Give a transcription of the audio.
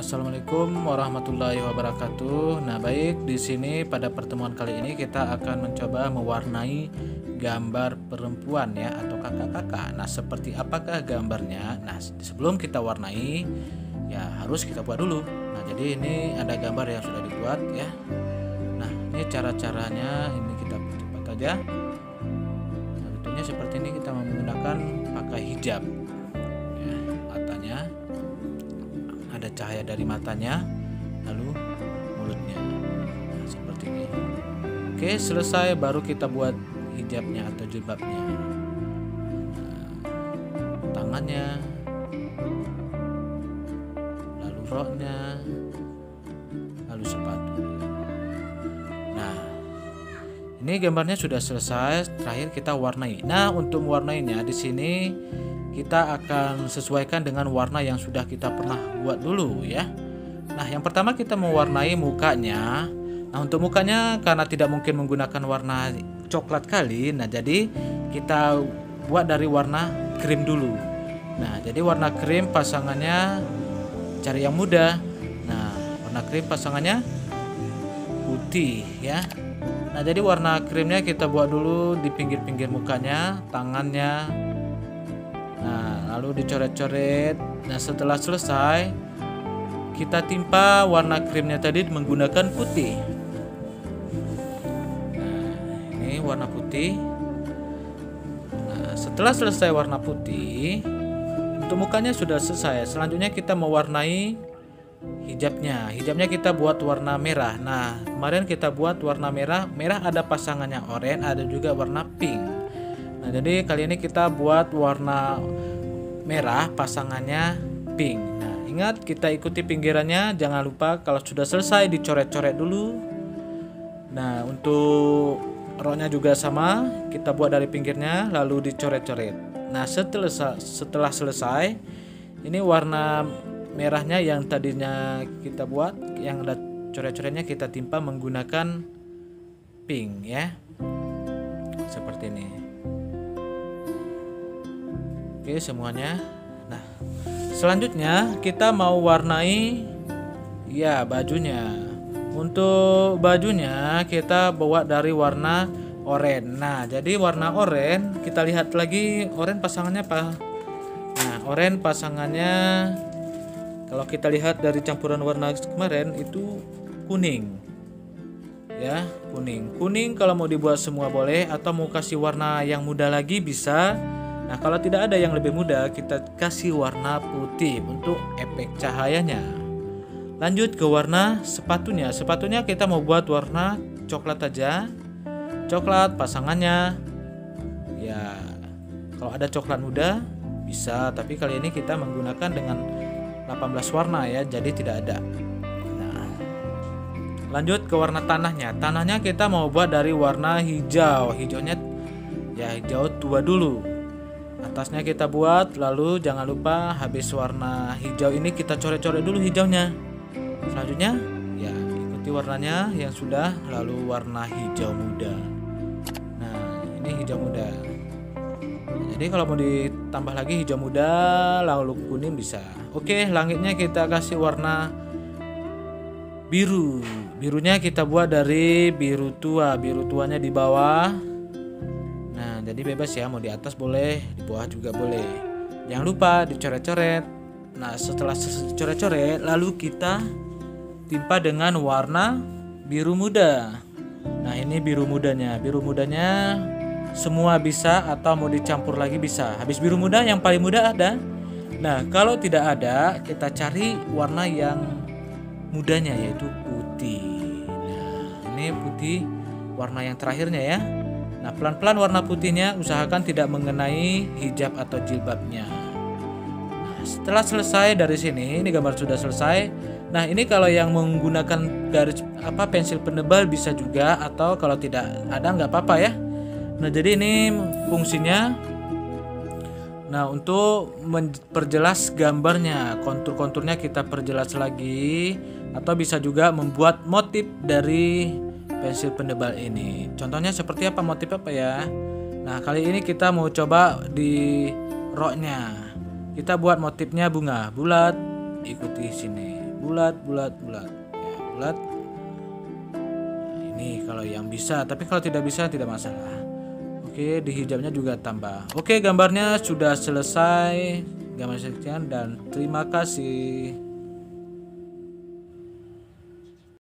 Assalamualaikum warahmatullahi wabarakatuh. Nah, baik, di sini pada pertemuan kali ini kita akan mencoba mewarnai gambar perempuan ya atau kakak-kakak. Nah, seperti apakah gambarnya? Nah, sebelum kita warnai ya harus kita buat dulu. Nah, jadi ini ada gambar yang sudah dibuat ya. Nah, ini cara-caranya, ini kita cepat aja. Nah, bentuknya seperti ini, kita menggunakan pakai hijab. Ya, matanya ada cahaya dari matanya, lalu mulutnya, nah, seperti ini. Oke, selesai, baru kita buat hijabnya atau jilbabnya. Nah, tangannya, lalu roknya, lalu sepatu. Nah, ini gambarnya sudah selesai. Terakhir kita warnai. Nah, untuk mewarnainya di sini kita akan sesuaikan dengan warna yang sudah kita pernah buat dulu ya. Nah, yang pertama kita mewarnai mukanya. Nah, untuk mukanya karena tidak mungkin menggunakan warna coklat kali, nah jadi kita buat dari warna krim dulu. Nah, jadi warna krim pasangannya cari yang muda. Nah, warna krim pasangannya putih ya. Nah, jadi warna krimnya kita buat dulu di pinggir-pinggir mukanya, tangannya. Nah, lalu dicoret-coret. Nah, setelah selesai kita timpa warna krimnya tadi menggunakan putih. Nah, ini warna putih. Nah, setelah selesai warna putih, untuk mukanya sudah selesai. Selanjutnya kita mewarnai hijabnya. Hijabnya kita buat warna merah. Nah, kemarin kita buat warna merah. Merah ada pasangannya oranye, ada juga warna pink. Nah, jadi kali ini kita buat warna merah pasangannya pink. Nah, ingat kita ikuti pinggirannya, jangan lupa kalau sudah selesai dicoret-coret dulu. Nah, untuk roknya juga sama, kita buat dari pinggirnya lalu dicoret-coret. Nah, setelah selesai, ini warna merahnya yang tadinya kita buat, yang ada coret-coretnya kita timpa menggunakan pink ya. Seperti ini. Oke, semuanya. Nah, selanjutnya kita mau warnai ya bajunya. Untuk bajunya kita buat dari warna oranye. Nah, jadi warna oranye kita lihat lagi, oranye pasangannya apa? Nah, oranye pasangannya kalau kita lihat dari campuran warna kemarin itu kuning. Ya, kuning. Kuning kalau mau dibuat semua boleh, atau mau kasih warna yang muda lagi bisa. Nah, kalau tidak ada yang lebih mudah, kita kasih warna putih untuk efek cahayanya. Lanjut ke warna sepatunya. Sepatunya kita mau buat warna coklat aja. Coklat pasangannya ya, kalau ada coklat muda bisa, tapi kali ini kita menggunakan dengan 18 warna ya, jadi tidak ada. Nah, lanjut ke warna tanahnya. Tanahnya kita mau buat dari warna hijau. Hijaunya ya hijau tua dulu. Atasnya kita buat, lalu jangan lupa habis warna hijau ini kita coret-coret dulu hijaunya. Selanjutnya ya ikuti warnanya yang sudah, lalu warna hijau muda. Nah, ini hijau muda. Jadi kalau mau ditambah lagi hijau muda lalu kuning bisa. Oke, langitnya kita kasih warna biru. Birunya kita buat dari biru tua. Biru tuanya di bawah. Nah, jadi bebas ya, mau di atas boleh, di bawah juga boleh. Jangan lupa dicoret-coret. Nah, setelah coret-coret lalu kita timpa dengan warna biru muda. Nah, ini biru mudanya. Biru mudanya semua bisa atau mau dicampur lagi bisa. Habis biru muda yang paling muda ada. Nah, kalau tidak ada, kita cari warna yang mudanya yaitu putih. Nah, ini putih warna yang terakhirnya ya. Nah, pelan-pelan warna putihnya usahakan tidak mengenai hijab atau jilbabnya. Nah, setelah selesai dari sini, ini gambar sudah selesai. Nah, ini kalau yang menggunakan garis pensil penebal bisa juga, atau kalau tidak ada nggak apa-apa ya. Nah, jadi ini fungsinya. Nah, untuk memperjelas gambarnya, kontur-konturnya kita perjelas lagi, atau bisa juga membuat motif dari pensil penebal ini. Contohnya seperti apa, motif apa ya? Nah, kali ini kita mau coba di roknya. Kita buat motifnya bunga bulat, ikuti sini, bulat bulat bulat ya, bulat. Nah, ini kalau yang bisa, tapi kalau tidak bisa tidak masalah. Oke, di hijabnya juga tambah. Oke, gambarnya sudah selesai. Gambar sekian dan terima kasih.